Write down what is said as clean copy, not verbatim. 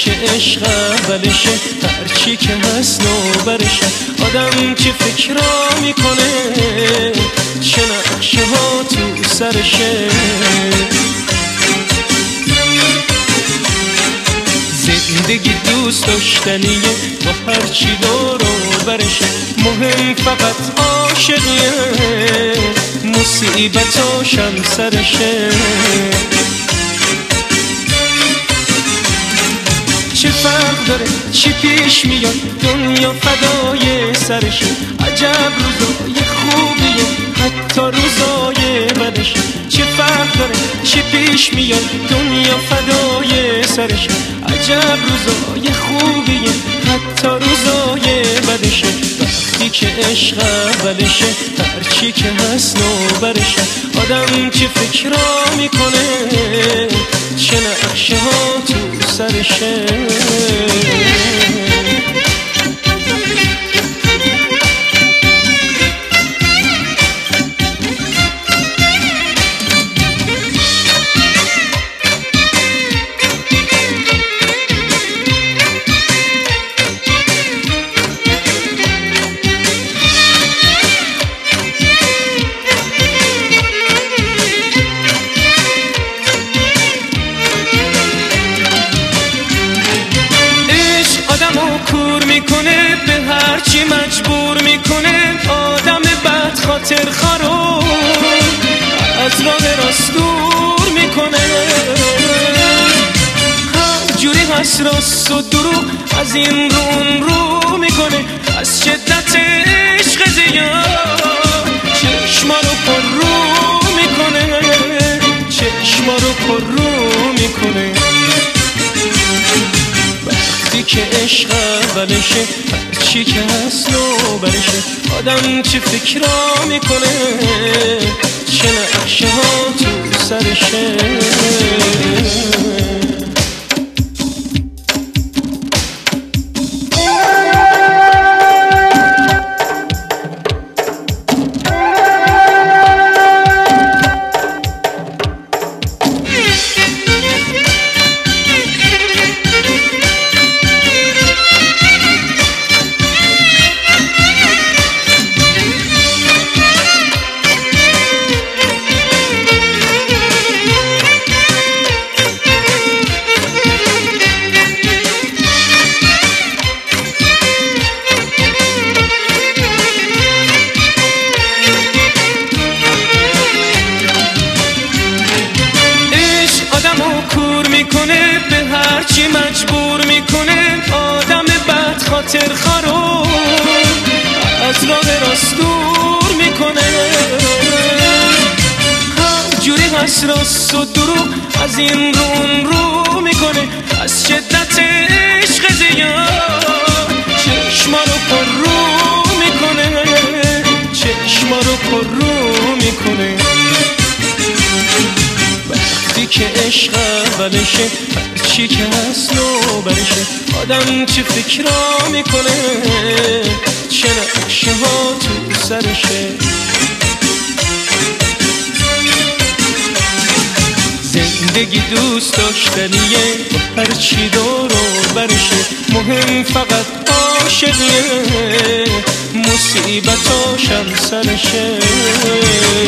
که عشق اولشه، هرچی که هست نوبرشه. آدم که فکرا میکنه چه نقشه ها تو سرشه. زندگی دوست داشتنیه با هرچی دور و برشه. مهم فقط عاشقیه، مصیبتاشم سرشه. چه فرق داره چی پیش میاد، دنیا فدای سرشه. عجب روزای خوبیه حتی روزای بدشه. چه فرق داره چی پیش میاد، دنیا فدای سرشه. عجب روزای خوبیه حتی روزای بدشه. وقتی که عشق اولشه، هرچی که هست نوبرشه. آدم که فکرا میکنه چه نقشه ها تو سرشه. کور میکنه به هرچی مجبور میکنه. آدم بد خاطر خراب از راه راست دور میکنه. هر جوری هست راست و دروغ از این رو اون رو میکنه. از شدت عشق زیاد چشما رو پر رو میکنه. چشما رو پر رو میکنه. وقتی که عشق اولشه، هرچی که هست نوبرشه. آدم چه فکرا میکنه چه نقشه ها تو سرشه. میکنه به هرچی مجبور میکنه. آدم بد خاطر خراب از راه راست دور میکنه. هر جوری هست راست و دروغ از این رو اون رو میکنه. از شدت عشق زیاد چشما رو پر رو میکنه. چشما رو پر رو میکنه. وقتی که عشق اولشه، هرچی که هست نوبرشه. آدم چه فکرا میکنه چه نقشه ها تو سرشه. زندگی دوست داشتنیه هرچی دور و برشه. مهم فقط عاشقیه، مصیبتاشم سرشه.